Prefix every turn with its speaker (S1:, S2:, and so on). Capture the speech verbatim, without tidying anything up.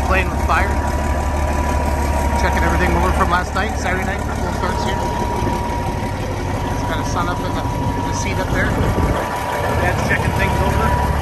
S1: playing with fire. Checking everything over from last night, Saturday night for full starts here. It's got a sun up in the, in the seat up there. Dad's checking things over.